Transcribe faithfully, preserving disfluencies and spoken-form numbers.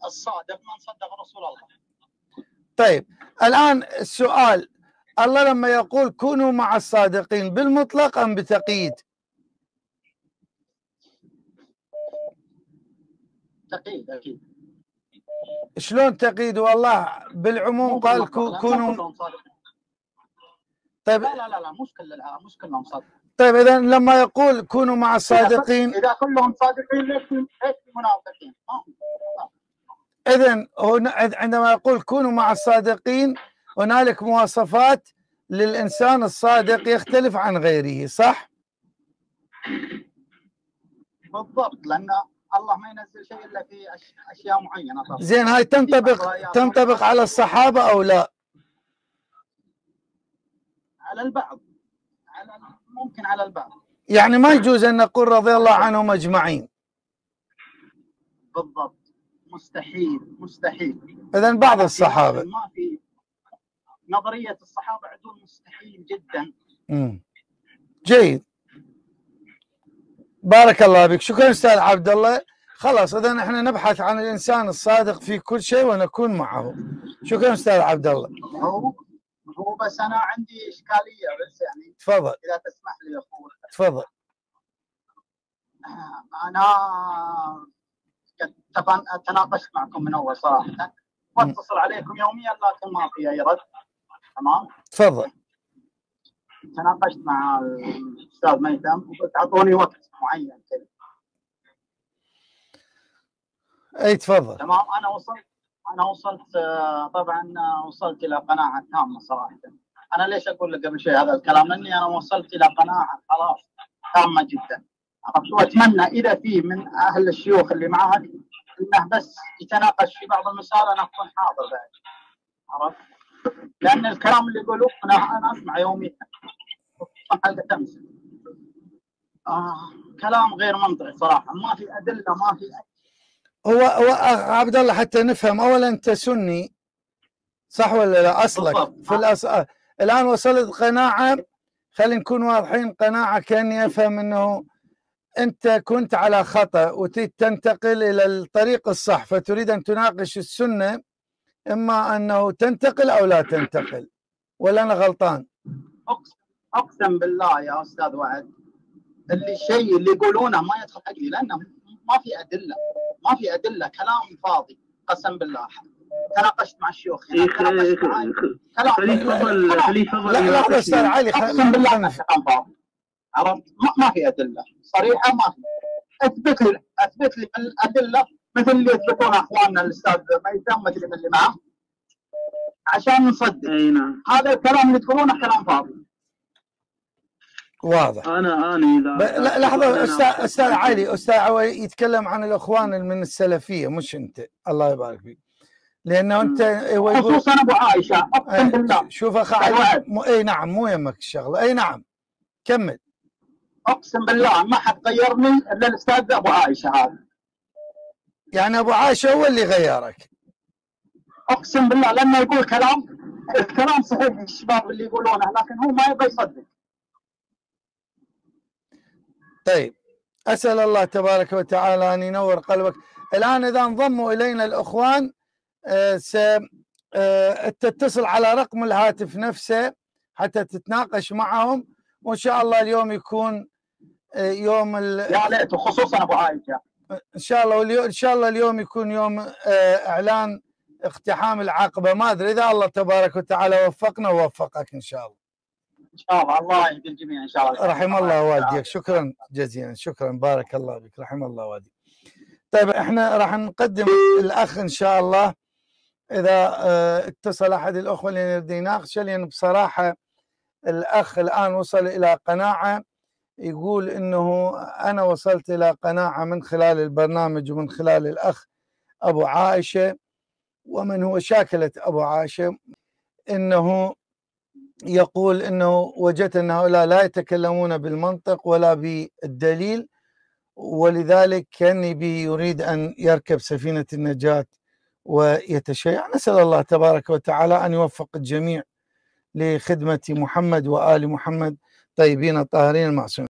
الصادق من صدق رسول الله. طيب الآن السؤال، الله لما يقول كونوا مع الصادقين بالمطلق أم بتقييد؟ تقييد أكيد. شلون تقييد والله بالعموم قال كونوا؟ طيب لا لا لا مش كل مش كلهم صادقين. طيب إذا لما يقول كونوا مع الصادقين، إذا كلهم صادقين ليش ليش منافقين؟ إذن عندما يقول كونوا مع الصادقين هنالك مواصفات للإنسان الصادق يختلف عن غيره، صح؟ بالضبط، لأن الله ما ينزل شيء إلا في أشياء معينة. طبعا. زين، هاي تنطبق تنطبق على الصحابة أو لا؟ على البعض، على ممكن على البعض. يعني ما يجوز أن نقول رضي الله عنهم أجمعين. بالضبط، مستحيل مستحيل. إذن بعض الصحابة ما في نظرية الصحابة عندهم مستحيل جدا. امم جيد، بارك الله بك، شكرا أستاذ عبد الله. خلاص إذا احنا نبحث عن الإنسان الصادق في كل شيء ونكون معه. شكرا أستاذ عبد الله. هو هو بس أنا عندي إشكالية بس يعني. تفضل. إذا تسمح لي يا أخوي. تفضل. أنا تناقشت معكم من أول صراحة، واتصل عليكم يوميا لكن ما في أي رد. تمام. تفضل. تناقشت مع الأستاذ ميثم وقلت أعطوني وقت معين كذا. أي تفضل. تمام. أنا وصلت أنا وصلت طبعا وصلت إلى قناعة تامة صراحة. أنا ليش أقول لك قبل شيء هذا الكلام؟ لأني أنا وصلت إلى قناعة خلاص تامة جدا. وأتمنى إذا في من أهل الشيوخ اللي معك إنه بس يتناقش في بعض المسائل أنا أكون حاضر بعد. عرفت؟ لأن الكلام اللي يقولوه أنا أنا أسمع يوميا. حلقة أمس. آه كلام غير منطقي صراحة، ما في أدلة، ما في أي. هو هو عبد الله حتى نفهم، اولا انت سني صح ولا لا اصلك؟ بالضبط. في الأص... الان وصلت قناعه، خلينا نكون واضحين، قناعه كاني افهم انه انت كنت على خطا وتريد تنتقل الى الطريق الصح، فتريد ان تناقش السنه، اما انه تنتقل او لا تنتقل، ولا انا غلطان؟ اقسم اقسم بالله يا استاذ وعد، اللي الشيء اللي يقولونه ما يدخل عقلي، لانه ما في ادله، ما في ادله، كلام فاضي قسم بالله. تناقشت مع الشيوخ هنا، تناقشت معي كلام خليفه خليفه لا لا استاذ علي، اقسم بالله كلام فاضي. عرفت؟ ما, ما في ادله صريحه، ما في. اثبت لي اثبت لي الادله مثل اللي يثبتونها اخواننا الاستاذ ميثم مثل اللي معه عشان نصدق. اي نعم. هذا الكلام اللي تقولونه كلام فاضي. واضح. انا انا اذا لا لحظه استاذ استاذ علي، استاذ علي يتكلم عن الاخوان من السلفيه مش انت، الله يبارك فيك، لانه انت خصوصا ابو عائشه اقسم بالله. شوف اخ علي مو... اي نعم مو يمك الشغله. اي نعم كمل. اقسم بالله ما حد غيرني الا الاستاذ ابو عائشه هذا. يعني ابو عائشه هو اللي غيرك؟ اقسم بالله لما يقول كلام، الكلام صحيح الشباب اللي يقولونه، لكن هو ما يبغى يصدق. طيب اسال الله تبارك وتعالى ان ينور قلبك. الان اذا انضموا الينا الاخوان أه س أه تتصل على رقم الهاتف نفسه حتى تتناقش معهم، وان شاء الله اليوم يكون أه يوم يا ليت، وخصوصا ابو عائشه ان شاء الله، واليوم ان شاء الله اليوم يكون يوم أه اعلان اقتحام العقبه. ما ادري اذا الله تبارك وتعالى وفقنا ووفقك ان شاء الله. ان شاء الله، الله يهدي الجميع ان شاء الله. رحم الله والديك، شكرا جزيلا، شكرا بارك الله بك، رحم الله والديك. طيب احنا راح نقدم الاخ ان شاء الله اذا اه اتصل احد الاخوه اللي يريد يناقشه، لان بصراحه الاخ الان وصل الى قناعه، يقول انه انا وصلت الى قناعه من خلال البرنامج ومن خلال الاخ ابو عائشه ومن هو شاكله ابو عائشه، انه يقول انه وجدت ان هؤلاء لا يتكلمون بالمنطق ولا بالدليل، ولذلك كان به يريد ان يركب سفينه النجاه ويتشيع. نسال الله تبارك وتعالى ان يوفق الجميع لخدمه محمد وآل محمد طيبين الطاهرين المعصومين.